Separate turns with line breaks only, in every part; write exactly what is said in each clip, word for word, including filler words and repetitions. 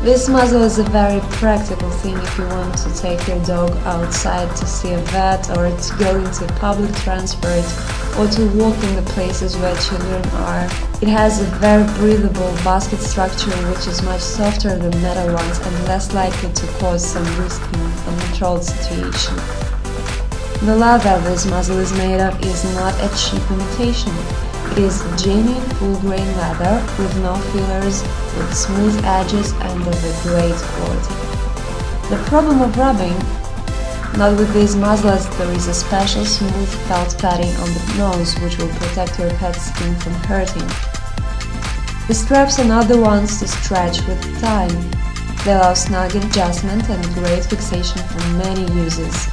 This muzzle is a very practical thing if you want to take your dog outside to see a vet, or to go into public transport, or to walk in the places where children are. It has a very breathable basket structure which is much softer than metal ones and less likely to cause some risk in a controlled situation. The leather this muzzle is made of is not a cheap imitation. It is genuine full-grain leather with no fillers, with smooth edges and of a great quality. The problem of rubbing, not with these muzzles, there is a special smooth felt padding on the nose which will protect your pet's skin from hurting. The straps are not the ones to stretch with time. They allow snug adjustment and great fixation for many uses.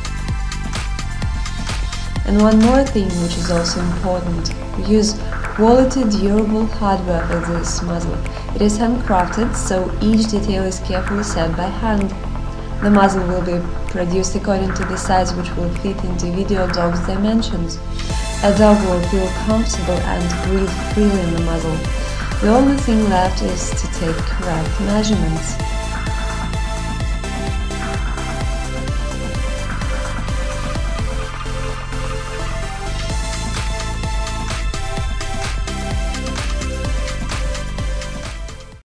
And one more thing which is also important, we use quality durable hardware for this muzzle. It is handcrafted, so each detail is carefully set by hand. The muzzle will be produced according to the size which will fit individual dog's dimensions. A dog will feel comfortable and breathe freely in the muzzle. The only thing left is to take correct measurements.